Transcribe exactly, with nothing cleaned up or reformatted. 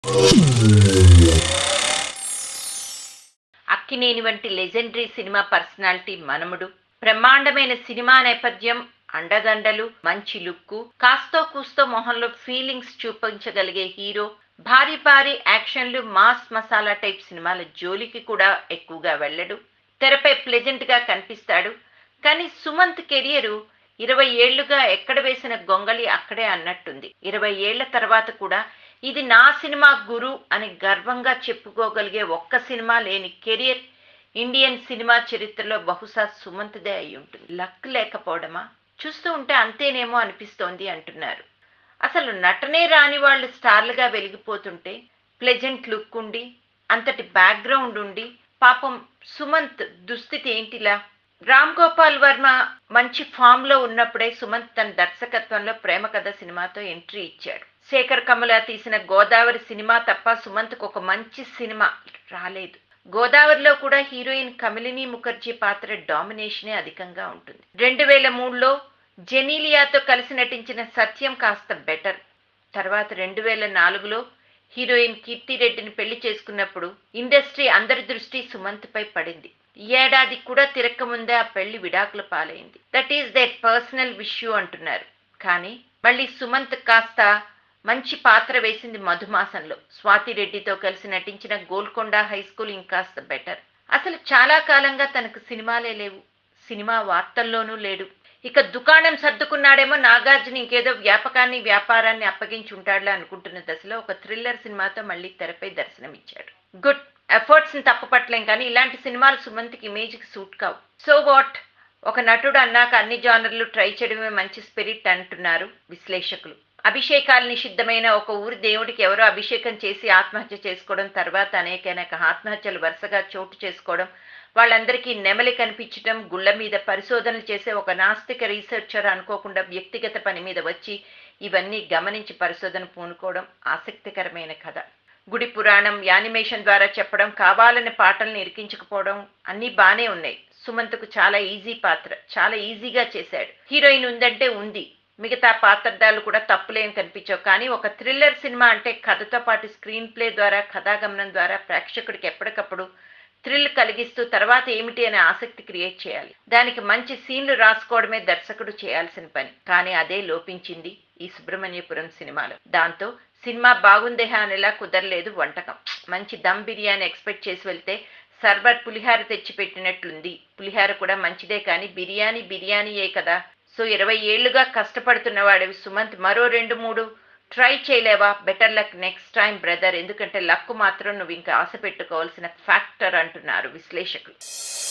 అక్కినేని వంటి legendary cinema personality మనముడు, బ్రహ్మాండమైన cinema నేపథ్యం, అండదండలు, మంచి లుక్కు, కాస్తో కూస్తో మొహంలో ఫీలింగ్స్ చూపించగలిగే హీరో, భారీ భారీ యాక్షన్లు, మాస్ మసాలా టైప్ సినిమాల జోలికి కూడా ఎక్కువగా వెళ్ళడు. తెరపై ప్లెజెంట్ గా కనిపిస్తాడు. కానీ సుమంత్ కెరియరు ఇరవై ఏళ్లుగా ఎక్కడ వేసిన గొంగళి అక్కడే అన్నట్టుంది. ఇరవై ఏళ్ల తర్వాత కూడా ఇది నా సినిమా గురు అని గర్వంగా చెప్పుకోగలిగే ఒక్క సినిమా లేని కెరియర్ ఇండియన్ సినిమా చరిత్రలో బహుశా సుమంత్దే అయి ఉంటుంది. లక్ లేకపోవడమా? చూస్తూ ఉంటే అంతేనేమో అనిపిస్తోంది అంటున్నారు. అసలు నటనే రాని వాళ్ళు స్టార్లుగా వెలిగిపోతుంటే ప్లెజెంట్ లుక్ ఉండి అంతటి బ్యాక్గ్రౌండ్ ఉండి పాపం సుమంత్ దుస్థితి ఏంటిలా? రామ్ గోపాల్ వర్మ మంచి ఫామ్ లో ఉన్నప్పుడే సుమంత్ తన దర్శకత్వంలో ప్రేమ కథ సినిమాతో ఎంట్రీ ఇచ్చాడు. శేఖర్ కమల తీసిన గోదావరి సినిమా తప్ప సుమంత్కు ఒక మంచి సినిమా రాలేదు. గోదావరిలో కూడా హీరోయిన్ కమలిని ముఖర్జీ పాత్ర డామినేషనే అధికంగా ఉంటుంది. రెండు వేల మూడులో జెనీలియాతో కలిసి నటించిన సత్యం కాస్త బెటర్. తర్వాత రెండు వేల నాలుగులో హీరోయిన్ కీర్తిరెడ్డిని పెళ్లి చేసుకున్నప్పుడు ఇండస్ట్రీ అందరి దృష్టి సుమంత్ పై పడింది. ఏడాది కూడా తిరక్కముందే ఆ పెళ్లి విడాకుల పాలైంది. That is their personal issue అంటున్నారు. కానీ మళ్ళీ సుమంత్ కాస్త మంచి పాత్ర వేసింది మధుమాసంలో. స్వాతిరెడ్డితో కలిసి నటించిన గోల్కొండ హై స్కూల్ ఇంకాస్త బెటర్. అసలు చాలా కాలంగా తనకు సినిమాలే లేవు. సినిమా వార్తల్లోనూ లేడు. ఇక దుకాణం సర్దుకున్నాడేమో, నాగార్జున ఇంకేదో వ్యాపకాన్ని వ్యాపారాన్ని అప్పగించి ఉంటాడులే అనుకుంటున్న దశలో ఒక థ్రిల్లర్ సినిమాతో మళ్ళీ తెరపై దర్శనమిచ్చాడు. గుడ్, ఎఫర్ట్స్ ని తప్పుపట్టలేం, కానీ ఇలాంటి సినిమాలు సుమంత్కి ఇమేజ్కి సూట్ కావు. సో వాట్, ఒక నటుడు అన్నాక అన్ని జానర్లు ట్రై చేయడమే మంచి స్పిరిట్ అంటున్నారు విశ్లేషకులు. అభిషేకాలు నిషిద్ధమైన ఒక ఊరి దేవుడికి ఎవరో అభిషేకం చేసి ఆత్మహత్య చేసుకోవడం, తర్వాత అనేక ఆత్మహత్యలు వరుసగా చోటు చేసుకోవడం, వాళ్ళందరికీ నెమలి కనిపించడం, గుళ్ళ మీద పరిశోధనలు చేసే ఒక నాస్తిక రీసెర్చర్ అనుకోకుండా వ్యక్తిగత పని మీద వచ్చి ఇవన్నీ గమనించి పరిశోధన పూనుకోవడం ఆసక్తికరమైన కథ. గుడి పురాణం యానిమేషన్ ద్వారా చెప్పడం, కావాలని పాటలను ఇరికించకపోవడం అన్నీ బానే ఉన్నాయి. సుమంత్కు చాలా ఈజీ పాత్ర, చాలా ఈజీగా చేశాడు. హీరోయిన్ ఉందంటే ఉంది, మిగతా పాత్రధారులు కూడా తప్పులేని కనిపించావు. కానీ ఒక థ్రిల్లర్ సినిమా అంటే కథతో పాటు స్క్రీన్ ప్లే ద్వారా, కథాగమనం ద్వారా ప్రేక్షకుడికి ఎప్పటికప్పుడు థ్రిల్ కలిగిస్తూ తర్వాత ఏమిటి అనే ఆసక్తి క్రియేట్ చేయాలి. దానికి మంచి సీన్లు రాసుకోవడమే దర్శకుడు చేయాల్సిన పని. కానీ అదే లోపించింది ఈ సుబ్రహ్మణ్యపురం సినిమాలో. దాంతో సినిమా బాగుందే అనేలా కుదరలేదు వంటకం. మంచి దమ్ బిర్యానీ ఎక్స్పెక్ట్ చేసి వెళ్తే సర్వర్ పులిహార తెచ్చిపెట్టినట్లుంది. పులిహార కూడా మంచిదే, కానీ బిర్యానీ బిర్యానీయే కదా. సో ఇరవై ఏళ్లుగా కష్టపడుతున్నవాడివి సుమంత్, మరో రెండు మూడు ట్రై చేయలేవా? Better luck next time brother. ఎందుకంటే లక్ మాత్రం నువ్వు ఇంకా ఆశ పెట్టుకోవాల్సిన ఫ్యాక్టర్ అంటున్నారు విశ్లేషకులు.